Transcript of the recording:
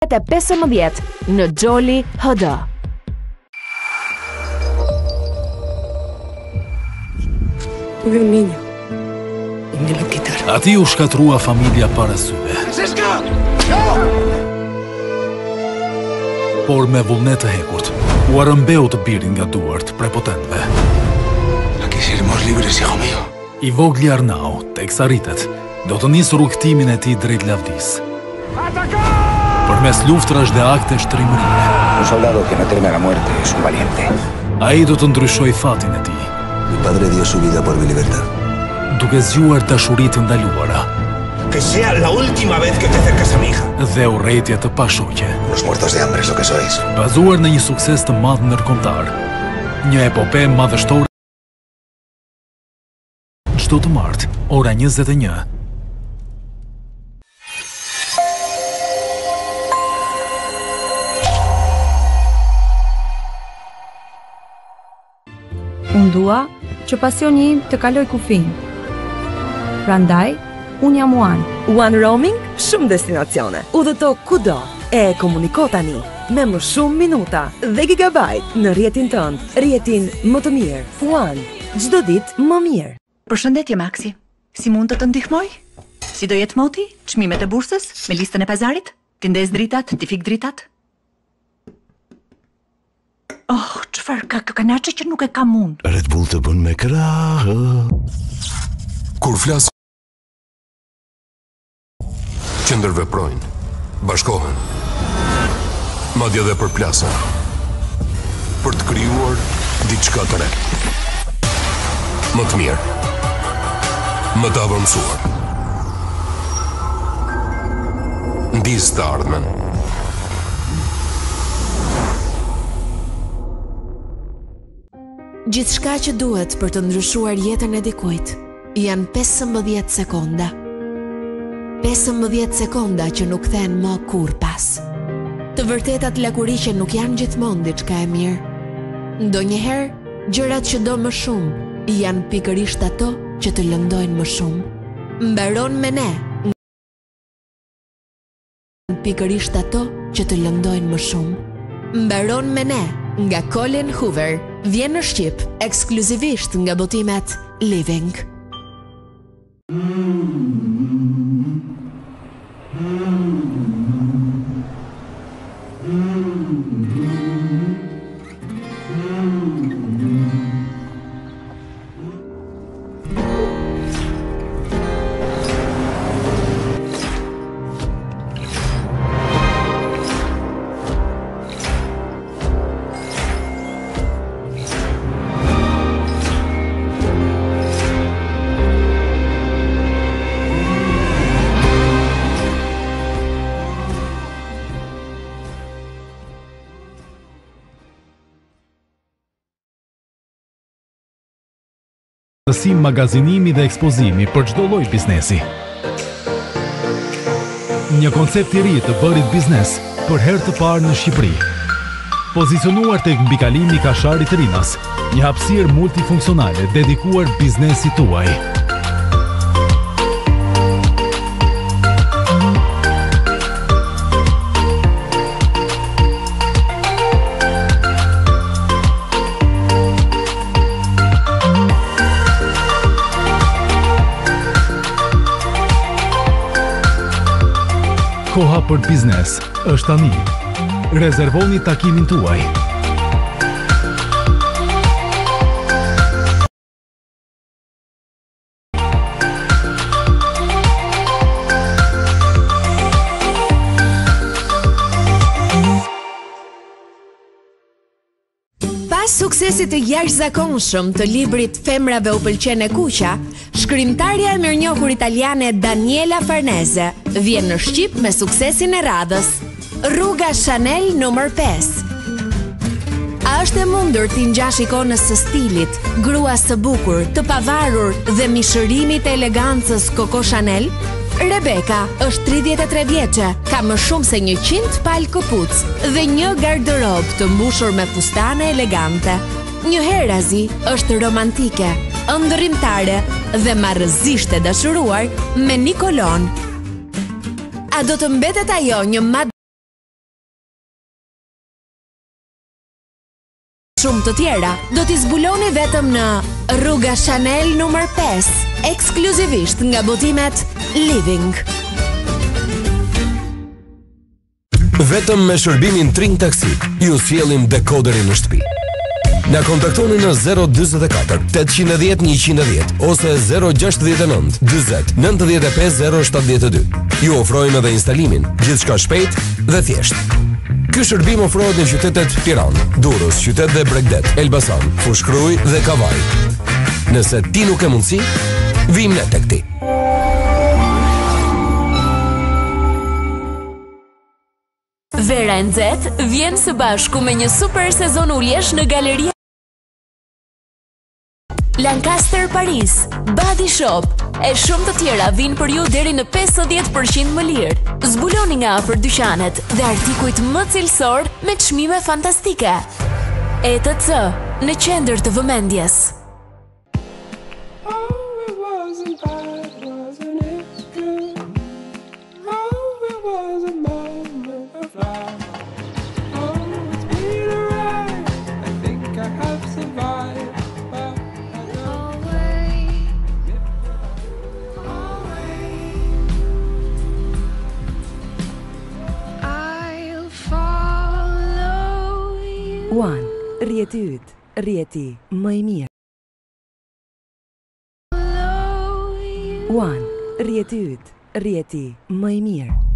e 15 në Gjoli HD. Tuve un niño y me lo quitaron. Ati u shkatrua familja para syve. Por me vullnet të hekurt, u arëmbeu të birin nga duart prepotentëve. Aquí seremos libres, hijo mío. I vogli Arnau, teksa rritet, do të nisë rrugtimin e tij drejt lavdis. Përmes luftrash dhe akte shtrimërie. Un soldado que no teme a la muerte es un valiente. Ai do të ndryshoj fatin e tij, Mi padre dio su vida por mi libertad. duke zgjuar dashuritë ndaluara Que sea la última vez que te acercas a mi hija. dhe urrëtie të pashoqe. Los muertos de hambre es lo que sois. Bazuar në një sukses të madh ndërkombëtar, një epope madhështore. Çdo të martë, ora 21. Unë dua që pasioni im të kaloj kufin. Prandaj, unë jam One. One Roaming, shumë destinacione. Udhëto kudo e komuniko tani me më shumë minuta dhe gigabajt në rrjetin tënd. Rrjetin më të mirë. One, çdo ditë më mirë. Përshëndetje Maxi, si mund të të ndihmoj? Si do jetë moti? Çmimet e bursës? Me listën e pazarit? Ti ndes dritat? Ti fik dritat? Oh, çfarë ka kanaçe që nuk e ka mund? Red Bull të bën me krahë. Kur flas që ndërveprojnë, bashkohen, madje edhe përplasen, për të krijuar diçka të re. Më të mirë, më të avancuar. Ndis të ardhmen. Gjithçka që duhet për të ndryshuar jetën e dikujt janë 15 sekonda. 15 sekonda që nuk thënë më kur pas. Të vërtetat lakuriqe nuk janë gjithmonë diçka e mirë. Ndonjëherë, gjërat që do më shumë janë pikërisht ato që të lëndojnë më shumë. Mbaron me ne. Pikërisht ato që të lëndojnë më shumë. Mbaron me ne. Nga Colin Hoover, vjen në Shqip, ekskluzivisht nga botimet Living. Tësim magazinimi dhe ekspozimi për çdo lloj biznesi. Një koncept i ri të bërit biznes për herë të parë në Shqipëri. Pozicionuar tek mbikalimi i Kasharit të Rinas, një hapësirë multifunksionale dedikuar biznesit tuaj. Koha për biznes është tani. Rezervoni takimin tuaj. Pas suksesit të jashtëzakonshëm të librit Femrave u pëlqen e kuqa, shkrimtarja e mirënjohur italiane Daniela Farnese vjen në Shqip me suksesin e radhës, Rruga Chanel nr. 5. A është e mundur t'i ngjash ikonës së stilit, gruas së bukur, të pavarur dhe mishërimit e elegancës Coco Chanel? Rebeka është 33 vjeçe, ka më shumë se 100 palë këpucë dhe një garderob të mbushur me fustane elegante. Njëherëzi është romantike, ëndërrimtare dhe marrëzisht e dashuruar me Nikolon. A do të mbetet ajo një shumë të tjera do t'i zbuloni vetëm në Rruga Chanel numër 5, ekskluzivisht nga botimet Living. Vetëm me shërbimin Tring Taxi ju sjellim dekoderin në shtëpi. Na kontaktoni në 044 810 110 ose 069 20 95 072. Ju ofrojmë edhe instalimin, gjithçka shpejt dhe thjesht. Ky shërbim ofrohet në qytetet Tiranë, Durrës, Qytet dhe Bregdet, Elbasan, Fushkruj dhe Kavaj. Nëse ti nuk e mundsi, vim ne tek ti. Vera NZ vjen së bashku me një super sezon uljesh në Galeria Lancaster Paris, Body Shop e shumë të tjera vinë për ju deri në 50% më lirë. Zbuloni nga afër dyqanet dhe artikujt më cilësor me çmime fantastike. ETC në qendër të vëmendjes. One, rjeti yt, rjeti më i mirë. One, rjeti yt, rjeti më i mirë.